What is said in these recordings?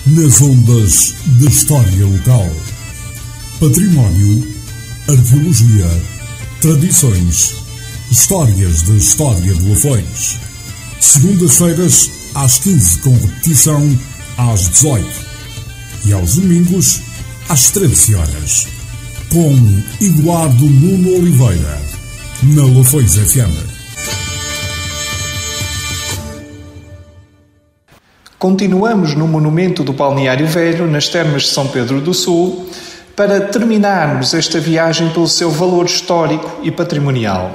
nas ondas da história local. Património, arqueologia, tradições, histórias da história de Lafões. Segundas-feiras às 15, com repetição às 18. E aos domingos às 13 horas. Com Eduardo Nuno Oliveira, na Lafões FM. Continuamos no monumento do Balneário Velho, nas termas de São Pedro do Sul, para terminarmos esta viagem pelo seu valor histórico e patrimonial.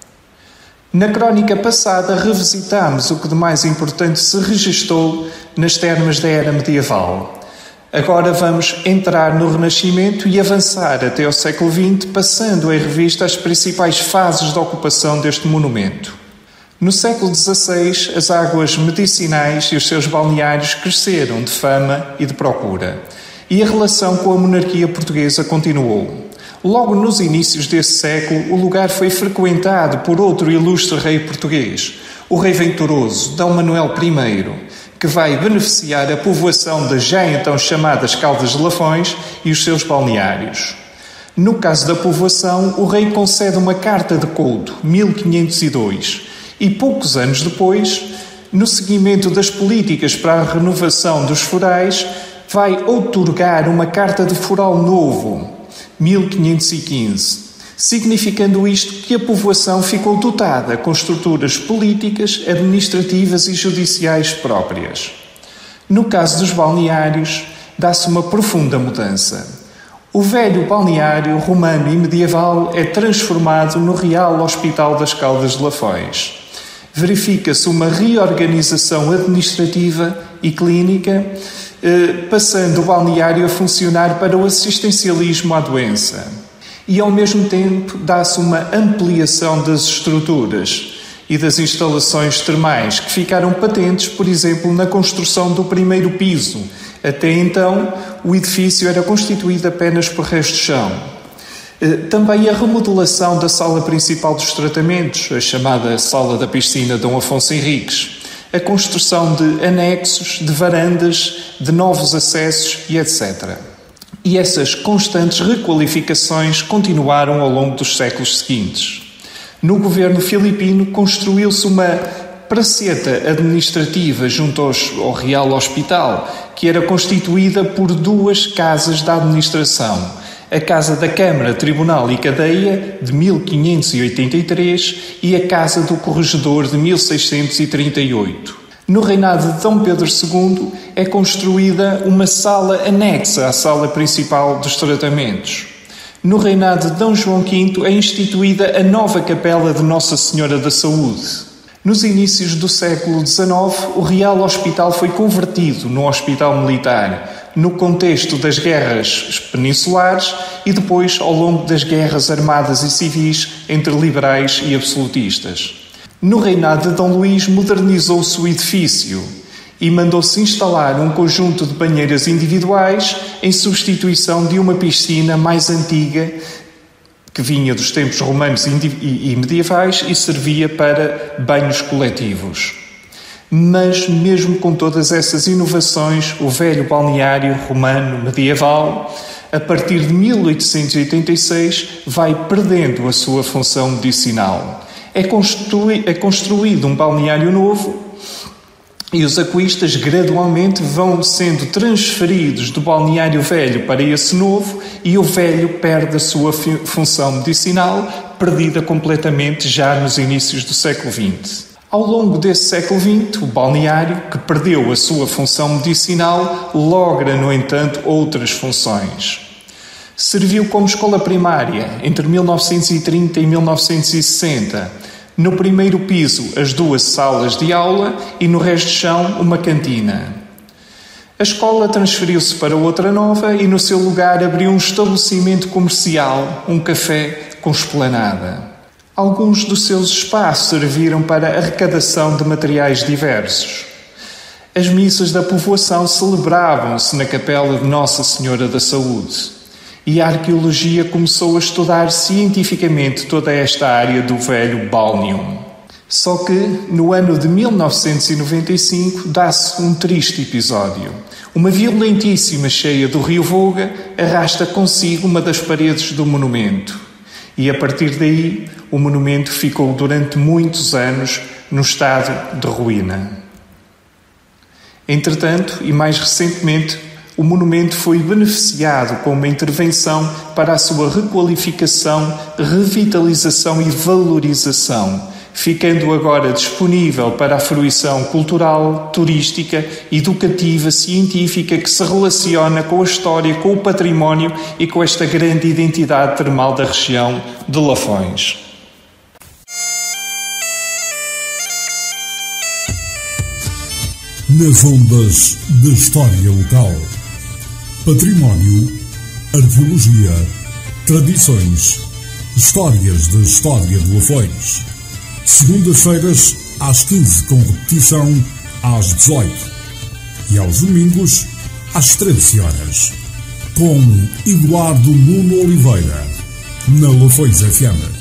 Na crónica passada revisitámos o que de mais importante se registou nas termas da era medieval. Agora vamos entrar no Renascimento e avançar até ao século XX, passando em revista as principais fases de ocupação deste monumento. No século XVI, as águas medicinais e os seus balneários cresceram de fama e de procura, e a relação com a monarquia portuguesa continuou. Logo nos inícios desse século, o lugar foi frequentado por outro ilustre rei português, o rei Venturoso, D. Manuel I, que vai beneficiar a povoação das já então chamadas Caldas de Lafões e os seus balneários. No caso da povoação, o rei concede uma carta de couto, 1502, e poucos anos depois, no seguimento das políticas para a renovação dos forais, vai outorgar uma carta de foral novo, 1515, significando isto que a povoação ficou dotada com estruturas políticas, administrativas e judiciais próprias. No caso dos balneários, dá-se uma profunda mudança. O velho balneário romano e medieval é transformado no Real Hospital das Caldas de Lafões. Verifica-se uma reorganização administrativa e clínica, passando o balneário a funcionar para o assistencialismo à doença. E, ao mesmo tempo, dá-se uma ampliação das estruturas e das instalações termais, que ficaram patentes, por exemplo, na construção do primeiro piso. Até então, o edifício era constituído apenas por resto de chão. Também a remodelação da sala principal dos tratamentos, a chamada Sala da Piscina Dom Afonso Henriques, a construção de anexos, de varandas, de novos acessos e etc. E essas constantes requalificações continuaram ao longo dos séculos seguintes. No governo filipino construiu-se uma praceta administrativa junto ao Real Hospital, que era constituída por duas casas da administração: a Casa da Câmara, Tribunal e Cadeia, de 1583, e a Casa do Corregedor, de 1638. No reinado de Dom Pedro II é construída uma sala anexa à sala principal dos tratamentos. No reinado de Dom João V é instituída a nova capela de Nossa Senhora da Saúde. Nos inícios do século XIX, o Real Hospital foi convertido num hospital militar, no contexto das guerras peninsulares e depois ao longo das guerras armadas e civis entre liberais e absolutistas. No reinado de Dom Luís, modernizou-se o edifício e mandou-se instalar um conjunto de banheiras individuais em substituição de uma piscina mais antiga que vinha dos tempos romanos e medievais e servia para banhos coletivos. Mas, mesmo com todas essas inovações, o velho balneário romano medieval, a partir de 1886, vai perdendo a sua função medicinal. É construído um balneário novo e os aquistas gradualmente vão sendo transferidos do balneário velho para esse novo, e o velho perde a sua função medicinal, perdida completamente já nos inícios do século XX. Ao longo desse século XX, o balneário, que perdeu a sua função medicinal, logra, no entanto, outras funções. Serviu como escola primária entre 1930 e 1960. No primeiro piso, as duas salas de aula e no resto de chão, uma cantina. A escola transferiu-se para outra nova e no seu lugar abriu um estabelecimento comercial, um café com esplanada. Alguns dos seus espaços serviram para arrecadação de materiais diversos. As missas da povoação celebravam-se na capela de Nossa Senhora da Saúde. E a arqueologia começou a estudar cientificamente toda esta área do velho Balneum. Só que, no ano de 1995, dá-se um triste episódio. Uma violentíssima cheia do rio Voga arrasta consigo uma das paredes do monumento. E a partir daí, o monumento ficou durante muitos anos no estado de ruína. Entretanto, e mais recentemente, o monumento foi beneficiado com uma intervenção para a sua requalificação, revitalização e valorização, ficando agora disponível para a fruição cultural, turística, educativa, científica que se relaciona com a história, com o património e com esta grande identidade termal da região de Lafões. Nas ondas da história local. Património, arqueologia, tradições, histórias da história de Lafões. Segundas-feiras às 15, com repetição às 18. E aos domingos às 13 horas. Com Eduardo Nuno Oliveira, na Lafões FM.